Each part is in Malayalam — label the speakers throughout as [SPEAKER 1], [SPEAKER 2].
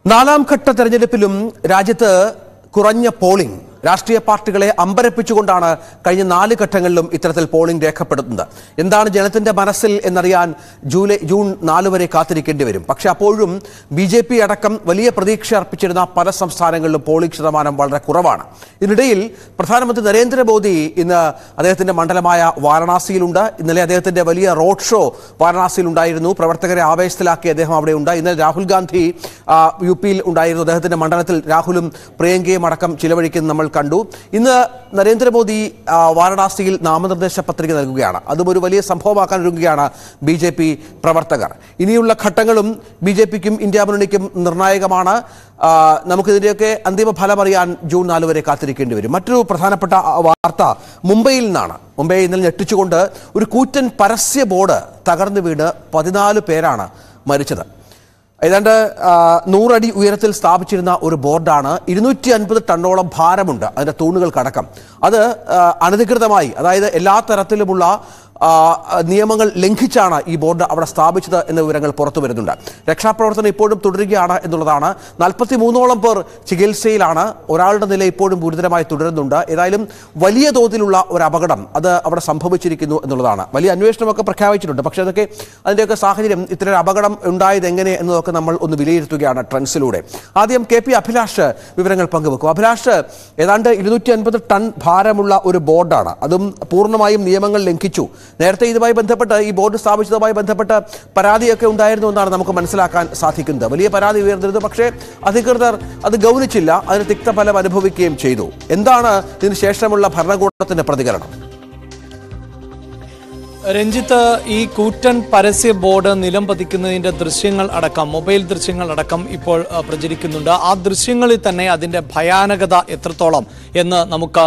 [SPEAKER 1] നാലാം ഘട്ട തെരഞ്ഞെടുപ്പിലും രാജ്യത്ത് കുറഞ്ഞ പോളിംഗ് രാഷ്ട്രീയ പാർട്ടികളെ അമ്പരപ്പിച്ചുകൊണ്ടാണ് കഴിഞ്ഞ 4 ഘട്ടങ്ങളിലും ഇത്തരത്തിൽ പോളിംഗ് രേഖപ്പെടുത്തുന്നത്. എന്താണ് ജനത്തിന്റെ മനസ്സിൽ എന്നറിയാൻ ജൂൺ 4 വരെ കാത്തിരിക്കേണ്ടി വരും. പക്ഷേ അപ്പോഴും BJP അടക്കം വലിയ പ്രതീക്ഷ അർപ്പിച്ചിരുന്ന പല സംസ്ഥാനങ്ങളിലും പോളിംഗ് ശതമാനം വളരെ കുറവാണ്. ഇതിനിടയിൽ പ്രധാനമന്ത്രി നരേന്ദ്രമോദി ഇന്ന് അദ്ദേഹത്തിന്റെ മണ്ഡലമായ വാരണാസിയിലുണ്ട്. ഇന്നലെ അദ്ദേഹത്തിന്റെ വലിയ റോഡ് ഷോ വാരണാസിയിൽ ഉണ്ടായിരുന്നു. പ്രവർത്തകരെ ആവേശത്തിലാക്കി അദ്ദേഹം അവിടെ ഉണ്ട്. ഇന്നലെ രാഹുൽ ഗാന്ധി UP-യിൽ ഉണ്ടായിരുന്നു. അദ്ദേഹത്തിന്റെ മണ്ഡലത്തിൽ രാഹുലും പ്രിയങ്കയും അടക്കം ചിലവഴിക്കുന്നത് നമ്മൾ കണ്ടു. ഇന്ന് നരേന്ദ്രമോദി വാരണാസിയിൽ നാമനിർദ്ദേശ പത്രിക നൽകുകയാണ്. അതും ഒരു വലിയ സംഭവമാക്കാൻ ഒരുങ്ങുകയാണ് BJP പ്രവർത്തകർ. ഇനിയുള്ള ഘട്ടങ്ങളും BJPക്കും ഇന്ത്യ മുന്നണിക്കും നിർണായകമാണ്. നമുക്കിതിൻ്റെയൊക്കെ അന്തിമ ഫലം അറിയാൻ ജൂൺ 4 വരെ കാത്തിരിക്കേണ്ടി വരും. മറ്റൊരു പ്രധാനപ്പെട്ട വാർത്ത മുംബൈയിൽ നിന്നാണ്. മുംബൈ ഇന്നലെ ഞെട്ടിച്ചുകൊണ്ട് ഒരു കൂറ്റൻ പരസ്യ ബോർഡ് തകർന്നു വീണ് 14 പേരാണ് മരിച്ചത്. ഏതാണ്ട് 100 അടി ഉയരത്തിൽ സ്ഥാപിച്ചിരുന്ന ഒരു ബോർഡാണ്. 250 ടണ്ണോളം ഭാരമുണ്ട് അതിൻ്റെ തൂണുകൾക്കടക്കം. അത് അനധികൃതമായി, അതായത് എല്ലാ തരത്തിലുമുള്ള നിയമങ്ങൾ ലംഘിച്ചാണ് ഈ ബോർഡ് അവിടെ സ്ഥാപിച്ചത് എന്ന വിവരങ്ങൾ പുറത്തു വരുന്നുണ്ട്. രക്ഷാപ്രവർത്തനം ഇപ്പോഴും തുടരുകയാണ് എന്നുള്ളതാണ്. 43ഓളം പേർ ചികിത്സയിലാണ്. ഒരാളുടെ നില ഇപ്പോഴും ഗുരുതരമായി തുടരുന്നുണ്ട്. ഏതായാലും വലിയ തോതിലുള്ള ഒരു അപകടം അത് അവിടെ സംഭവിച്ചിരിക്കുന്നു എന്നുള്ളതാണ്. വലിയ അന്വേഷണമൊക്കെ പ്രഖ്യാപിച്ചിട്ടുണ്ട്. പക്ഷേ അതിൻ്റെയൊക്കെ സാഹചര്യം, ഇത്തരം അപകടം ഉണ്ടായത് എങ്ങനെ എന്നതൊക്കെ നമ്മൾ ഒന്ന് വിലയിരുത്തുകയാണ് ട്രെൻഡ്സിലൂടെ. ആദ്യം KP അഭിലാഷ് വിവരങ്ങൾ പങ്കുവെക്കും. അഭിലാഷ്, ഏതാണ്ട് 250 ടൺ ഭാരമുള്ള ഒരു ബോർഡാണ്. അതും പൂർണ്ണമായും നിയമങ്ങൾ ലംഘിച്ചു. നേരത്തെ ഇതുമായി ബന്ധപ്പെട്ട്, ഈ ബോർഡ് സ്ഥാപിച്ചതുമായി ബന്ധപ്പെട്ട് പരാതിയൊക്കെ ഉണ്ടായിരുന്നു എന്നാണ് നമുക്ക് മനസ്സിലാക്കാൻ സാധിക്കുന്നത്. വലിയ പരാതി ഉയർന്നിരുന്നു. പക്ഷേ അധികൃതർ അത് ഗൗനിച്ചില്ല. അതിന് തിക്തഫലം അനുഭവിക്കുകയും ചെയ്തു. എന്താണ് ഇതിന് ശേഷമുള്ള ഭരണകൂടത്തിന്റെ പ്രതികരണം?
[SPEAKER 2] രഞ്ജിത്ത്, ഈ കൂറ്റൻ പരസ്യ ബോർഡ് നിലം പതിക്കുന്നതിന്റെ ദൃശ്യങ്ങൾ അടക്കം, മൊബൈൽ ദൃശ്യങ്ങൾ അടക്കം ഇപ്പോൾ പ്രചരിക്കുന്നുണ്ട്. ആ ദൃശ്യങ്ങളിൽ തന്നെ അതിന്റെ ഭയാനകത എത്രത്തോളം എന്ന് നമുക്ക്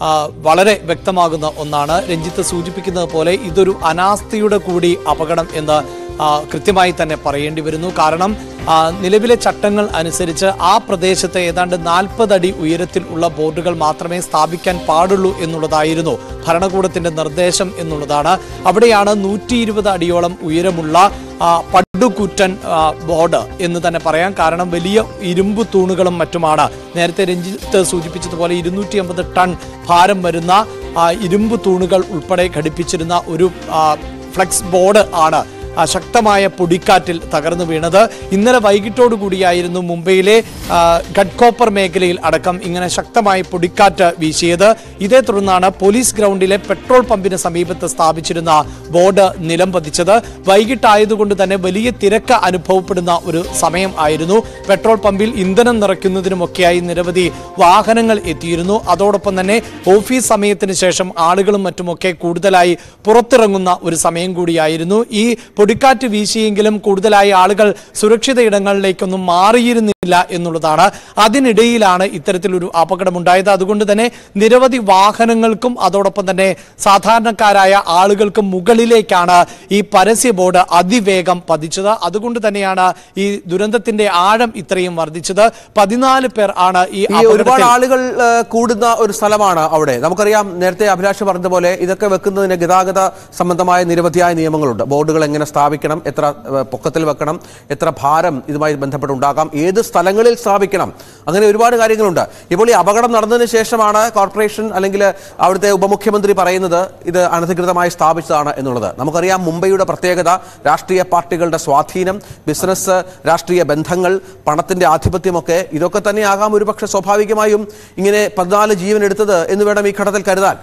[SPEAKER 2] വളരെ വ്യക്തമാകുന്ന ഒന്നാണ്. രഞ്ജിത്ത് സൂചിപ്പിക്കുന്നത് പോലെ ഇതൊരു അനാസ്ഥയുടെ കൂടി അപകടം എന്ന് കൃത്യമായി തന്നെ പറയേണ്ടി വരുന്നു. കാരണം നിലവിലെ ചട്ടങ്ങൾ അനുസരിച്ച് ആ പ്രദേശത്ത് ഏതാണ്ട് 40 അടി ഉയരത്തിൽ ഉള്ള ബോർഡുകൾ മാത്രമേ സ്ഥാപിക്കാൻ പാടുള്ളൂ എന്നുള്ളതായിരുന്നു ഭരണകൂടത്തിന്റെ നിർദ്ദേശം എന്നുള്ളതാണ്. അവിടെയാണ് 120 അടിയോളം ഉയരമുള്ള പടുകൂറ്റൻ ബോർഡ് എന്ന് തന്നെ പറയാം. കാരണം വലിയ ഇരുമ്പ് തൂണുകളും മറ്റുമാണ്. നേരത്തെ രഞ്ജിത്ത് സൂചിപ്പിച്ചതുപോലെ 250 ടൺ ഭാരം വരുന്ന ഇരുമ്പ് തൂണുകൾ ഉൾപ്പെടെ ഘടിപ്പിച്ചിരുന്ന ഒരു ഫ്ലെക്സ് ബോർഡ് ആണ് ശക്തമായ പൊടിക്കാറ്റിൽ തകർന്നു വീണത്. ഇന്നലെ വൈകിട്ടോടുകൂടിയായിരുന്നു മുംബൈയിലെ ഘട്കോപ്പർ മേഖലയിൽ അടക്കം ഇങ്ങനെ ശക്തമായ പൊടിക്കാറ്റ് വീശിയത്. ഇതേ തുടർന്നാണ് പോലീസ് ഗ്രൗണ്ടിലെ പെട്രോൾ പമ്പിന് സമീപത്ത് സ്ഥാപിച്ചിരുന്ന ബോർഡ് നിലം പതിച്ചത്. വൈകിട്ടായതുകൊണ്ട് തന്നെ വലിയ തിരക്ക് അനുഭവപ്പെടുന്ന ഒരു സമയം ആയിരുന്നു. പെട്രോൾ പമ്പിൽ ഇന്ധനം നിറയ്ക്കുന്നതിനുമൊക്കെയായി നിരവധി വാഹനങ്ങൾ എത്തിയിരുന്നു. അതോടൊപ്പം തന്നെ ഓഫീസ് സമയത്തിന് ശേഷം ആളുകളും മറ്റുമൊക്കെ കൂടുതലായി പുറത്തിറങ്ങുന്ന ഒരു സമയം കൂടിയായിരുന്നു. ഈ പൊടിക്കാറ്റ് വീശിയെങ്കിലും കൂടുതലായി ആളുകൾ സുരക്ഷിത ഇടങ്ങളിലേക്കൊന്നും മാറിയിരുന്നില്ല എന്നുള്ളതാണ്. അതിനിടയിലാണ് ഇത്തരത്തിലൊരു അപകടമുണ്ടായത്. അതുകൊണ്ട് തന്നെ നിരവധി വാഹനങ്ങൾക്കും അതോടൊപ്പം തന്നെ സാധാരണക്കാരായ ആളുകൾക്കും മുകളിലേക്കാണ് ഈ പരസ്യ ബോർഡ് അതിവേഗം പതിച്ചത്. അതുകൊണ്ട് തന്നെയാണ് ഈ ദുരന്തത്തിന്റെ ആഴം ഇത്രയും വർദ്ധിച്ചത്. 14 പേർ ആണ്
[SPEAKER 1] ഒരുപാട് ആളുകൾ കൂടുന്ന ഒരു സ്ഥലമാണ് അവിടെ. നമുക്കറിയാം, നേരത്തെ അഭിലാഷ് പറഞ്ഞതുപോലെ ഇതൊക്കെ വെക്കുന്നതിന് ഗതാഗത സംബന്ധമായ നിരവധിയായ നിയമങ്ങളുണ്ട്. ബോർഡുകൾ എങ്ങനെ സ്ഥാപിക്കണം, എത്ര പൊക്കത്തിൽ വെക്കണം, എത്ര ഭാരം ഇതുമായി ബന്ധപ്പെട്ടുണ്ടാകാം, ഏത് സ്ഥലങ്ങളിൽ സ്ഥാപിക്കണം, അങ്ങനെ ഒരുപാട് കാര്യങ്ങളുണ്ട്. ഇപ്പോൾ ഈ അപകടം നടന്നതിന് ശേഷമാണ് കോർപ്പറേഷൻ അല്ലെങ്കിൽ അവിടുത്തെ ഉപമുഖ്യമന്ത്രി പറയുന്നത് ഇത് അനധികൃതമായി സ്ഥാപിച്ചതാണ് എന്നുള്ളത്. നമുക്കറിയാം, മുംബൈയുടെ പ്രത്യേകത രാഷ്ട്രീയ പാർട്ടികളുടെ സ്വാധീനം, ബിസിനസ്, രാഷ്ട്രീയ ബന്ധങ്ങൾ, പണത്തിന്റെ ആധിപത്യമൊക്കെ ഇതൊക്കെ തന്നെയാകാം ഒരുപക്ഷെ സ്വാഭാവികമായും ഇങ്ങനെ 14 ജീവൻ എടുത്തത് എന്ന് വേണം ഈ ഘട്ടത്തിൽ കരുതാൻ.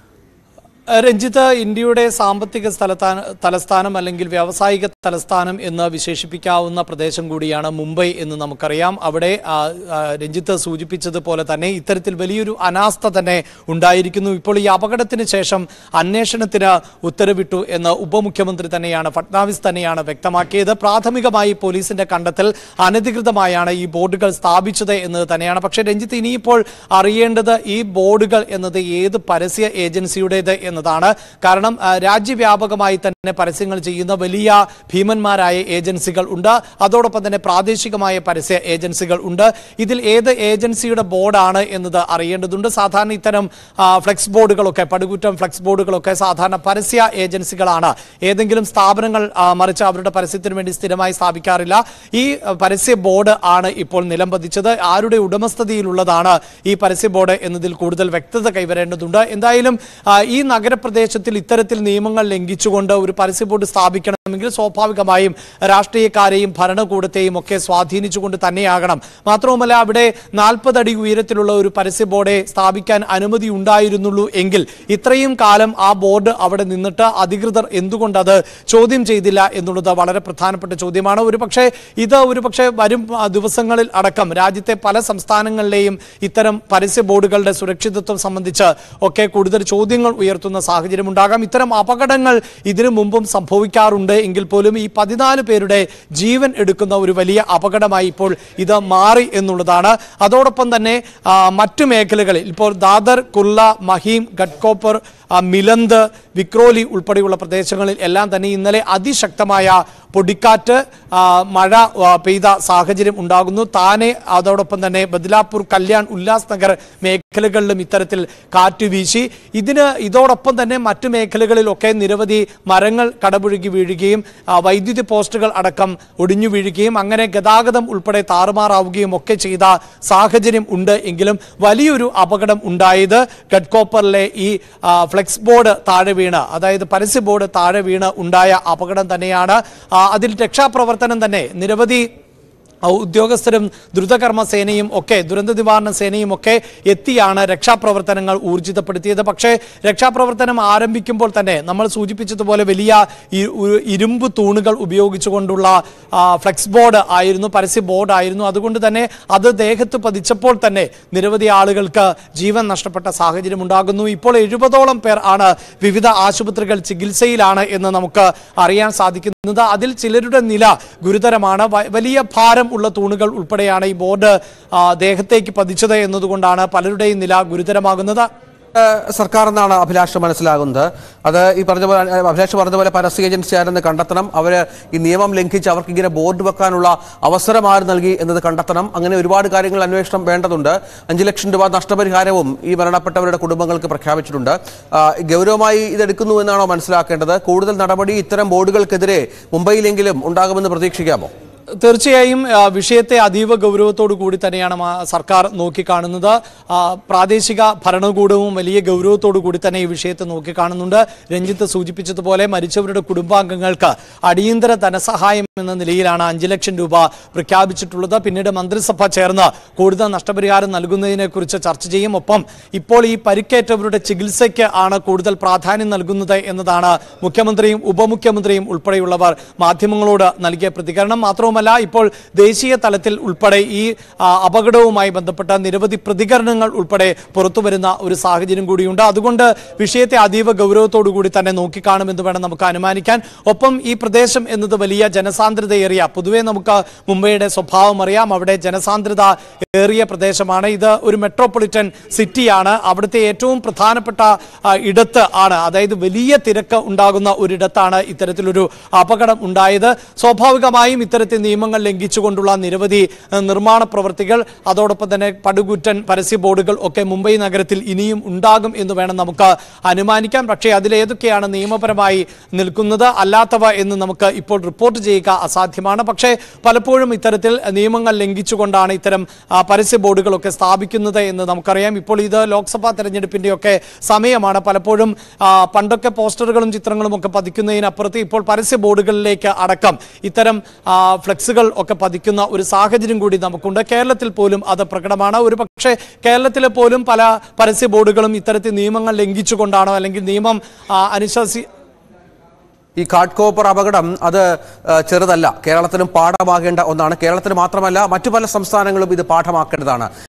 [SPEAKER 2] രഞ്ജിത്ത്, ഇന്ത്യയുടെ സാമ്പത്തിക തലസ്ഥാനം അല്ലെങ്കിൽ വ്യാവസായിക തലസ്ഥാനം എന്ന് വിശേഷിപ്പിക്കാവുന്ന പ്രദേശം കൂടിയാണ് മുംബൈ എന്ന് നമുക്കറിയാം. അവിടെ രഞ്ജിത്ത് സൂചിപ്പിച്ചതുപോലെ തന്നെ ഇത്തരത്തിൽ വലിയൊരു അനാസ്ഥ തന്നെ ഉണ്ടായിരിക്കുന്നു. ഇപ്പോൾ ഈ അപകടത്തിന് ശേഷം അന്വേഷണത്തിന് ഉത്തരവിട്ടു എന്ന് ഉപമുഖ്യമന്ത്രി തന്നെയാണ്, ഫട്നാവിസ് തന്നെയാണ് വ്യക്തമാക്കിയത്. പ്രാഥമികമായി പോലീസിന്റെ കണ്ടെത്തൽ അനധികൃതമായാണ് ഈ ബോർഡുകൾ സ്ഥാപിച്ചത് എന്നത് തന്നെയാണ്. പക്ഷേ രഞ്ജിത്ത്, ഇനിയിപ്പോൾ അറിയേണ്ടത് ഈ ബോർഡുകൾ എന്നത് ഏത് പരസ്യ ഏജൻസിയുടേത് എന്നതാണ്. കാരണം രാജ്യവ്യാപകമായി തന്നെ പരസ്യങ്ങൾ ചെയ്യുന്ന വലിയ ഭീമന്മാരായ ഏജൻസികൾ ഉണ്ട്. അതോടൊപ്പം തന്നെ പ്രാദേശികമായ പരസ്യ ഏജൻസികൾ ഉണ്ട്. ഇതിൽ ഏത് ഏജൻസിയുടെ ബോർഡാണ് എന്നത് അറിയേണ്ടതുണ്ട്. സാധാരണ ഇത്തരം ഫ്ലെക്സ് ബോർഡുകളൊക്കെ, പടുകൂറ്റം ഫ്ലെക്സ് ബോർഡുകളൊക്കെ സാധാരണ പരസ്യ ഏജൻസികളാണ്. ഏതെങ്കിലും സ്ഥാപനങ്ങൾ മറിച്ച് അവരുടെ പരസ്യത്തിന് വേണ്ടി സ്ഥിരമായി സ്ഥാപിക്കാറില്ല. ഈ പരസ്യ ബോർഡ് ആണ് ഇപ്പോൾ നിലം പതിച്ചത്. ആരുടെ ഉടമസ്ഥതയിലുള്ളതാണ് ഈ പരസ്യ ബോർഡ് എന്നതിൽ കൂടുതൽ വ്യക്തത കൈവരേണ്ടതുണ്ട്. എന്തായാലും ഈ നഗരപ്രദേശത്തിൽ ഇത്തരത്തിൽ നിയമങ്ങൾ ലംഘിച്ചുകൊണ്ട് ഒരു പരസ്യ ബോർഡ് സ്ഥാപിക്കണമെങ്കിൽ സ്വാഭാവികമായും രാഷ്ട്രീയക്കാരെയും ഭരണകൂടത്തെയും ഒക്കെ സ്വാധീനിച്ചുകൊണ്ട് തന്നെയാകണം. മാത്രവുമല്ല, അവിടെ 40 അടി ഉയരത്തിലുള്ള ഒരു പരസ്യ ബോർഡെ സ്ഥാപിക്കാൻ അനുമതി ഉണ്ടായിരുന്നുള്ളൂ എങ്കിൽ ഇത്രയും കാലം ആ ബോർഡ് അവിടെ നിന്നിട്ട് അധികൃതർ എന്തുകൊണ്ട് അത് ചോദ്യം ചെയ്തില്ല എന്നുള്ളത് വളരെ പ്രധാനപ്പെട്ട ചോദ്യമാണ്. ഒരുപക്ഷെ വരും ദിവസങ്ങളിൽ അടക്കം രാജ്യത്തെ പല സംസ്ഥാനങ്ങളിലെയും ഇത്തരം പരസ്യ ബോർഡുകളുടെ സുരക്ഷിതത്വം സംബന്ധിച്ച് ഒക്കെ കൂടുതൽ ചോദ്യങ്ങൾ ഉയർത്തുന്ന സാഹചര്യം ഉണ്ടാകാം. ഇത്തരം അപകടങ്ങൾ ഇതിനു മുമ്പും സംഭവിക്കാറുണ്ട് എങ്കിൽ പോലും ഈ 14 പേരുടെ ജീവൻ എടുക്കുന്ന ഒരു വലിയ അപകടമായി ഇപ്പോൾ ഇത് മാറി എന്നുള്ളതാണ്. അതോടൊപ്പം തന്നെ മറ്റു മേഖലകളിൽ ഇപ്പോൾ ദാദർ, കുർള, മഹീം, ഘട്കോപ്പർ, മിലന്ത്, വിക്രോലി ഉൾപ്പെടെയുള്ള പ്രദേശങ്ങളിൽ എല്ലാം തന്നെ ഇന്നലെ അതിശക്തമായ പൊടിക്കാറ്റ്, മഴ പെയ്ത സാഹചര്യം ഉണ്ടാകുന്നു. താനെ, അതോടൊപ്പം തന്നെ ബദ്ലാപൂർ, കല്യാൺ, ഉല്ലാസ് നഗർ മേഖലകളിലും ഇത്തരത്തിൽ കാറ്റ് വീശി. ഇതോടൊപ്പം തന്നെ മറ്റു മേഖലകളിലൊക്കെ നിരവധി മരങ്ങൾ കടപുഴകി വീഴുകയും വൈദ്യുതി പോസ്റ്റുകൾ അടക്കം ഒടിഞ്ഞു വീഴുകയും അങ്ങനെ ഗതാഗതം ഉൾപ്പെടെ താറുമാറാവുകയും ഒക്കെ ചെയ്ത സാഹചര്യം ഉണ്ട്. എങ്കിലും വലിയൊരു അപകടം ഉണ്ടായത് ഘട്കോപ്പറിലെ ഈ ഫ്ലെക്സ് ബോർഡ് താഴെ വീണ്, അതായത് പരസ്യ ബോർഡ് താഴെ വീണ് ഉണ്ടായ അപകടം തന്നെയാണ്. അതിൽ രക്ഷാപ്രവർത്തനം തന്നെ നിരവധി ഉദ്യോഗസ്ഥരും ദ്രുതകർമ്മ സേനയും ഒക്കെ, ദുരന്ത നിവാരണ സേനയും ഒക്കെ എത്തിയാണ് രക്ഷാപ്രവർത്തനങ്ങൾ ഊർജിതപ്പെടുത്തിയത്. പക്ഷേ രക്ഷാപ്രവർത്തനം ആരംഭിക്കുമ്പോൾ തന്നെ നമ്മൾ സൂചിപ്പിച്ചതുപോലെ വലിയ ഇരുമ്പ് തൂണുകൾ ഉപയോഗിച്ചുകൊണ്ടുള്ള ഫ്ലെക്സ് ബോർഡ് ആയിരുന്നു, പരസ്യ ബോർഡ് ആയിരുന്നു. അതുകൊണ്ട് തന്നെ അത് ദേഹത്ത് പതിച്ചപ്പോൾ തന്നെ നിരവധി ആളുകൾക്ക് ജീവൻ നഷ്ടപ്പെട്ട സാഹചര്യം ഉണ്ടാകുന്നു. ഇപ്പോൾ 70ഓളം പേർ ആണ് വിവിധ ആശുപത്രികൾ ചികിത്സയിലാണ് എന്ന് നമുക്ക് അറിയാൻ സാധിക്കുന്നത്. അതിൽ ചിലരുടെ നില ഗുരുതരമാണ്. വലിയ ഭാരം ഉള്ള തൂണുകൾ ഉൾപ്പെടെയാണ് ഈ ബോർഡ് ദേഹത്തേക്ക് പതിച്ചത് എന്നതുകൊണ്ടാണ് പലരുടെയും നില ഗുരുതരമാകുന്നത്.
[SPEAKER 1] സർക്കാർ എന്നാണ് അഭിലാഷ് മനസ്സിലാകുന്നത്. അത് ഈ അഭിലാഷ് പറഞ്ഞ പോലെ പരസ്യ ഏജൻസി ആരെന്ന് കണ്ടെത്തണം. അവർ ഈ നിയമം ലംഘിച്ച് അവർക്ക് ഇങ്ങനെ ബോർഡ് വെക്കാനുള്ള അവസരം ആര് നൽകി എന്നത് കണ്ടെത്തണം. അങ്ങനെ ഒരുപാട് കാര്യങ്ങൾ അന്വേഷണം വേണ്ടതുണ്ട്. 5 ലക്ഷം രൂപ നഷ്ടപരിഹാരവും ഈ മരണപ്പെട്ടവരുടെ കുടുംബങ്ങൾക്ക് പ്രഖ്യാപിച്ചിട്ടുണ്ട്. ഗൗരവമായി ഇതെടുക്കുന്നു എന്നാണോ മനസ്സിലാക്കേണ്ടത്? കൂടുതൽ നടപടി ഇത്തരം ബോർഡുകൾക്കെതിരെ മുംബൈയിലെങ്കിലും ഉണ്ടാകുമെന്ന് പ്രതീക്ഷിക്കാമോ?
[SPEAKER 2] തീർച്ചയായും വിഷയത്തെ അതീവ ഗൗരവത്തോടു കൂടി തന്നെയാണ് സർക്കാർ നോക്കിക്കാണുന്നത്. പ്രാദേശിക ഭരണകൂടവും വലിയ ഗൗരവത്തോടു കൂടി തന്നെ ഈ വിഷയത്തെ നോക്കിക്കാണുന്നുണ്ട്. രഞ്ജിത്ത് സൂചിപ്പിച്ചതുപോലെ മരിച്ചവരുടെ കുടുംബാംഗങ്ങൾക്ക് അടിയന്തര ധനസഹായം എന്ന നിലയിലാണ് 5 ലക്ഷം രൂപ പ്രഖ്യാപിച്ചിട്ടുള്ളത്. പിന്നീട് മന്ത്രിസഭ ചേർന്ന് കൂടുതൽ നഷ്ടപരിഹാരം നൽകുന്നതിനെ കുറിച്ച് ചർച്ച ചെയ്യും. ഒപ്പം ഇപ്പോൾ ഈ പരിക്കേറ്റവരുടെ ചികിത്സയ്ക്ക് ആണ് കൂടുതൽ പ്രാധാന്യം നൽകുന്നത് എന്നതാണ് മുഖ്യമന്ത്രിയും ഉപമുഖ്യമന്ത്രിയും ഉൾപ്പെടെയുള്ളവർ മാധ്യമങ്ങളോട് നൽകിയ പ്രതികരണം. മാത്രമല്ല, ഇപ്പോൾ ദേശീയ തലത്തിൽ ഉൾപ്പെടെ ഈ അപകടവുമായി ബന്ധപ്പെട്ട നിരവധി പ്രതികരണങ്ങൾ ഉൾപ്പെടെ പുറത്തുവരുന്ന ഒരു സാഹചര്യം കൂടിയുണ്ട്. അതുകൊണ്ട് വിഷയത്തെ അതീവ ഗൗരവത്തോടു കൂടി തന്നെ നോക്കിക്കാണുമെന്ന് വേണം നമുക്ക് അനുമാനിക്കാൻ. ഒപ്പം ഈ പ്രദേശം എന്നത് വലിയ ജനസാന്ദ്രതയേറിയ, പൊതുവെ നമുക്ക് മുംബൈയുടെ സ്വഭാവം അറിയാം, അവിടെ ജനസാന്ദ്രത ഏറിയ പ്രദേശമാണ്. ഇത് ഒരു മെട്രോപൊളിറ്റൻ സിറ്റിയാണ്. അവിടുത്തെ ഏറ്റവും പ്രധാനപ്പെട്ട ഇടത്ത് ആണ്, അതായത് വലിയ തിരക്ക് ഉണ്ടാകുന്ന ഒരിടത്താണ് ഇത്തരത്തിലൊരു അപകടം ഉണ്ടായത്. സ്വാഭാവികമായും ഇത്തരത്തിൽ നിയമങ്ങൾ ലംഘിച്ചുകൊണ്ടുള്ള നിരവധി നിർമ്മാണ പ്രവൃത്തികൾ, അതോടൊപ്പം തന്നെ പടുകൂറ്റൻ പരസ്യ ബോർഡുകൾ ഒക്കെ മുംബൈ നഗരത്തിൽ ഇനിയും ഉണ്ടാകും എന്ന് വേണം നമുക്ക് അനുമാനിക്കാം. പക്ഷേ അതിലേതൊക്കെയാണ് നിയമപരമായി നിൽക്കുന്നത്, അല്ലാത്തവ എന്ന് നമുക്ക് ഇപ്പോൾ റിപ്പോർട്ട് ചെയ്യുക അസാധ്യമാണ്. പക്ഷേ പലപ്പോഴും ഇത്തരത്തിൽ നിയമങ്ങൾ ലംഘിച്ചുകൊണ്ടാണ് ഇത്തരം പരസ്യ ബോർഡുകളൊക്കെ സ്ഥാപിക്കുന്നത് എന്ന് നമുക്കറിയാം. ഇപ്പോൾ ഇത് ലോക്സഭാ തെരഞ്ഞെടുപ്പിൻ്റെയൊക്കെ സമയമാണ്. പലപ്പോഴും പണ്ടൊക്കെ പോസ്റ്ററുകളും ചിത്രങ്ങളും ഒക്കെ പതിക്കുന്നതിനപ്പുറത്ത് ഇപ്പോൾ പരസ്യ ബോർഡുകളിലേക്ക് അടക്കം ഇത്തരം ഫ്ലെക്സുകൾ ഒക്കെ പതിക്കുന്ന ഒരു സാഹചര്യം കൂടി നമുക്കുണ്ട്. കേരളത്തിൽ പോലും അത് പ്രകടമാണ്. ഒരു പക്ഷേ കേരളത്തിലെ പോലും പല പരസ്യ ബോർഡുകളും ഇത്തരത്തിൽ നിയമങ്ങൾ ലംഘിച്ചുകൊണ്ടാണോ അല്ലെങ്കിൽ നിയമം
[SPEAKER 1] ഈ ഘട്കോപ്പർ അപകടം അത് ചെറുതല്ല. കേരളത്തിനും പാഠമാകേണ്ട ഒന്നാണ്. കേരളത്തിന് മാത്രമല്ല, മറ്റു പല സംസ്ഥാനങ്ങളും ഇത് പാഠമാക്കേണ്ടതാണ്.